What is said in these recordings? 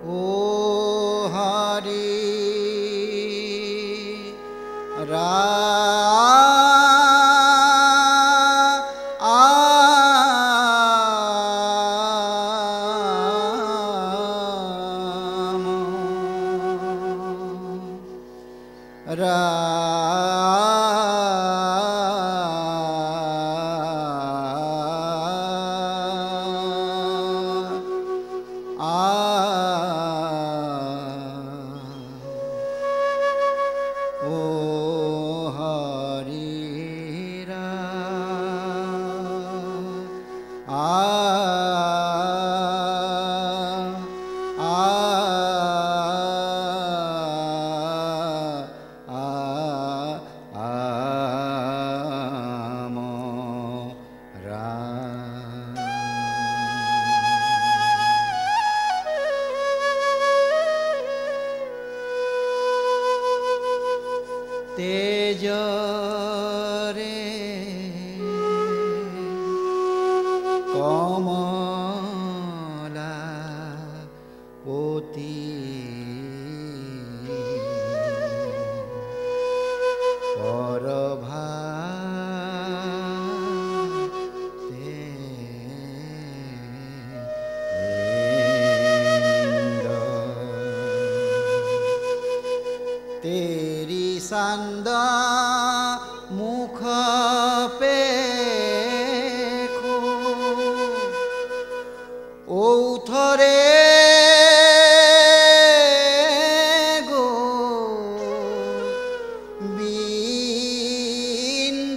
ओ हरि तेरी सांदा मुख पे खो ओथरे गो बिंद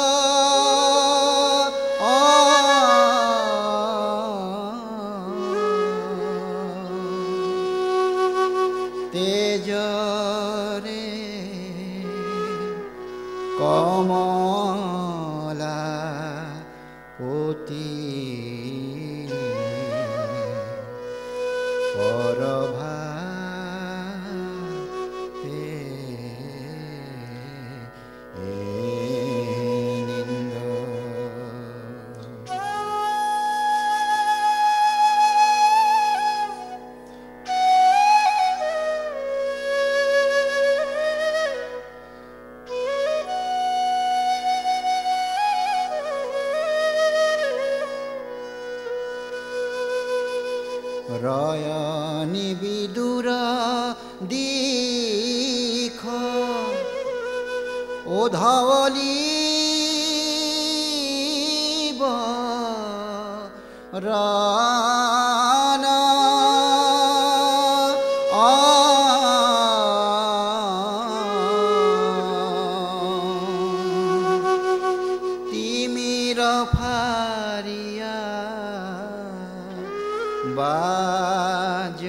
तेज कमला कोटी परभाते निंद रयनी विदुर दीख ओधवली रान तिमिर फारिया बाज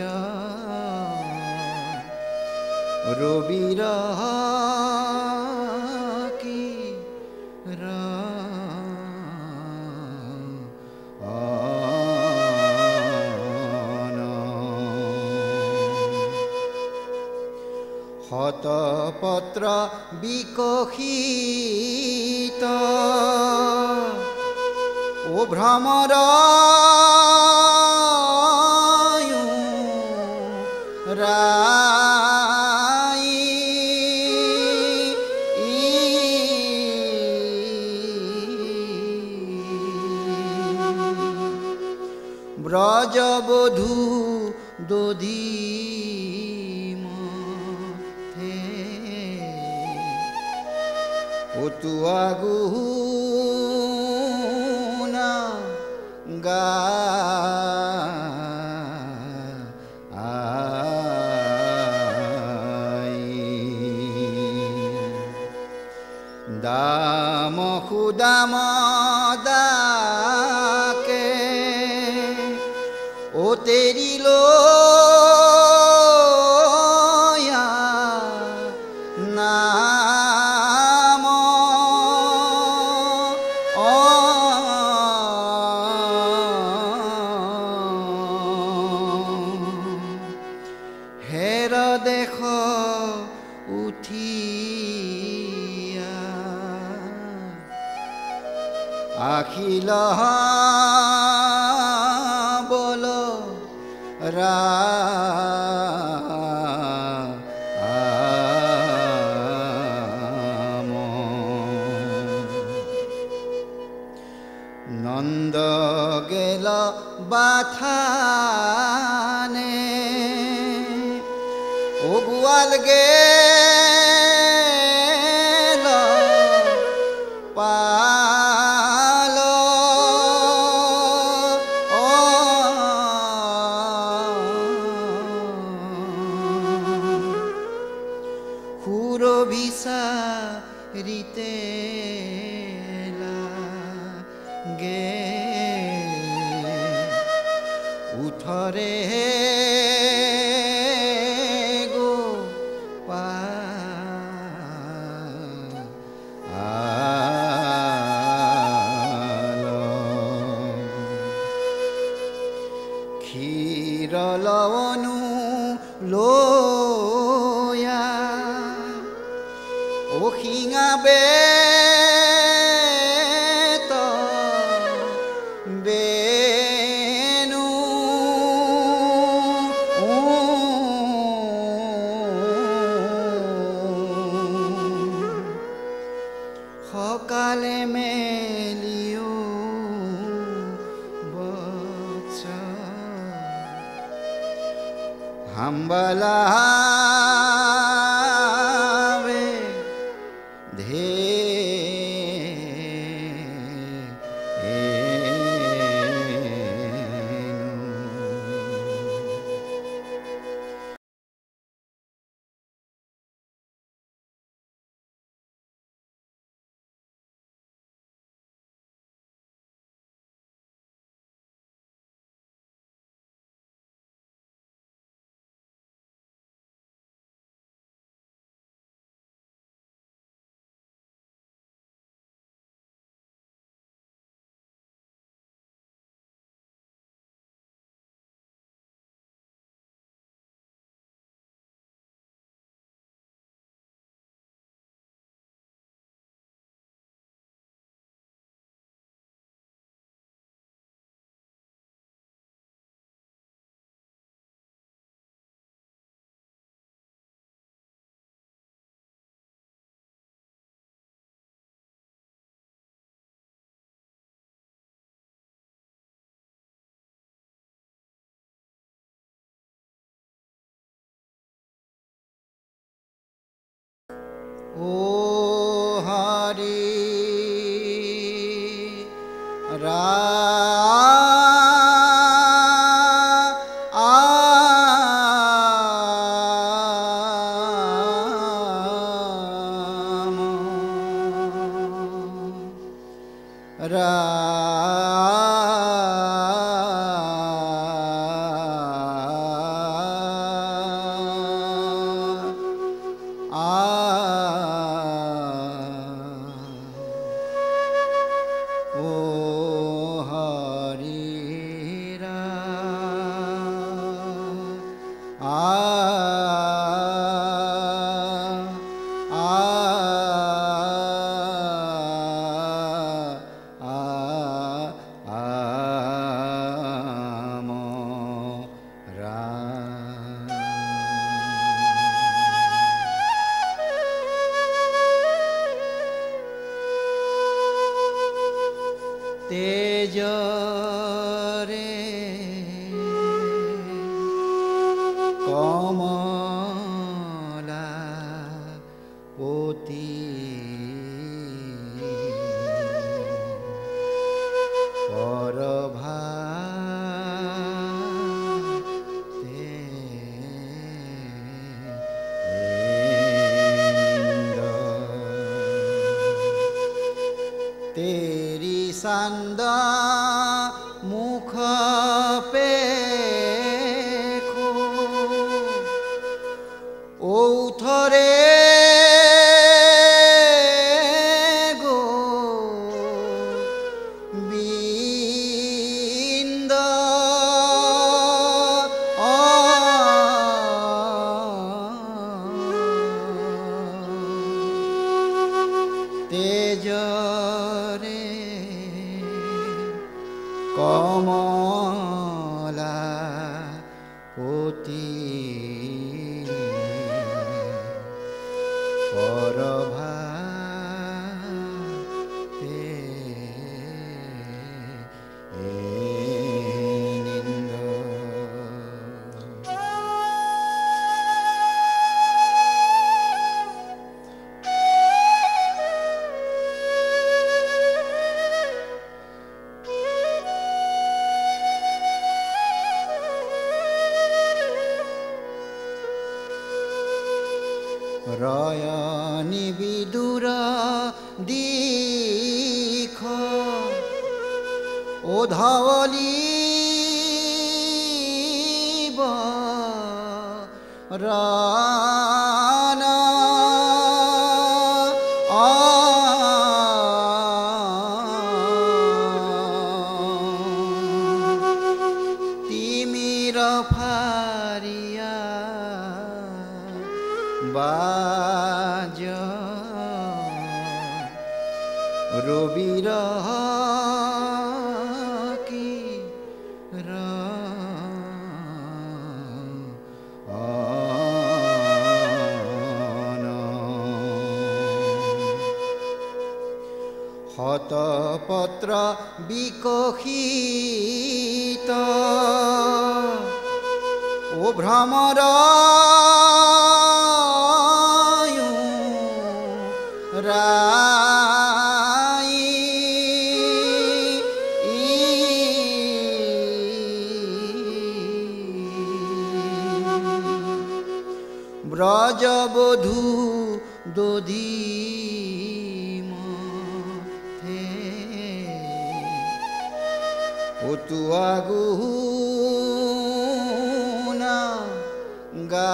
रविर की हतपत्र विकसित ओ भ्रमर ब्रजबधू दधीम थे ओतुआगुना गा दाम खुदाम दाके ओ तेरी लोया नाम हेर देख उठिया आखिल बोलो रा নন্দ গেল বাথানে ও গোয়াল গেল পাল ও খুর বিচারিতে গে উঠরে গো ক্ষীর লবণু লয়া ও শিঙাবে বেনু সকালে মেলিও বচ্চ হাম্বালা ধে ও হরি তেজরে কমলা পতি পরভা तेरी सांदा मुख पे खो ओथरे गो बिंद तेज रे অতি পৰভাতে নিন্দ রয়নি বিদুর দিখ ও ধবলি রান তিমির ফারিয়া বাজ রবির কি হতপত্র বিকশিত ও ভ্রমর রাই ব্রজবধূ দধি মথে ওতুয়াগুনা গা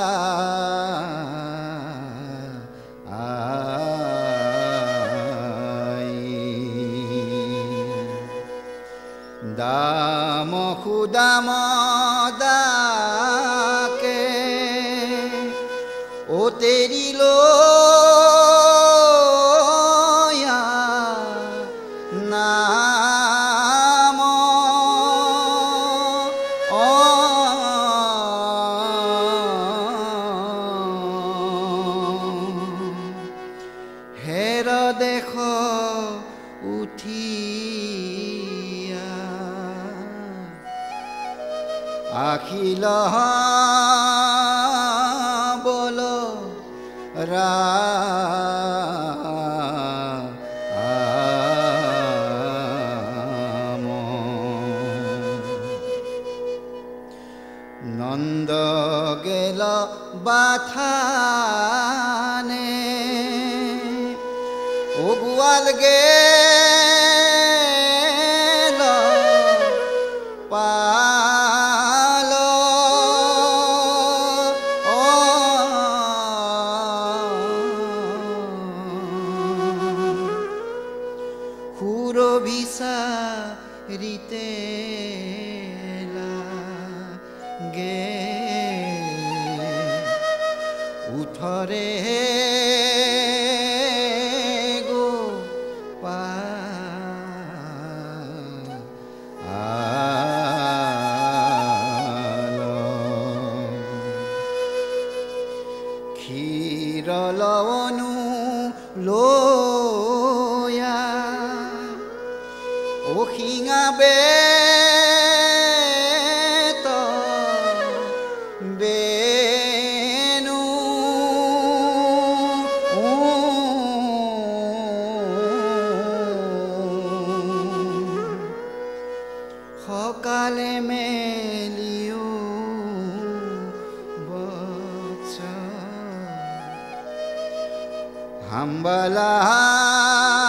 দাম খুদাম দাকে ও তেরি লোয়া নাম হের দেখ উঠি আখিল বল রাম নন্দ গেল বাথানে ও গোয়াল গেল পাল খুর ভিসারিতে গে উঠরে গো ক্ষীর লবণু লোয়া ও শিঙাবে বেনু সকালে মেলিও বৎস হাম্বালা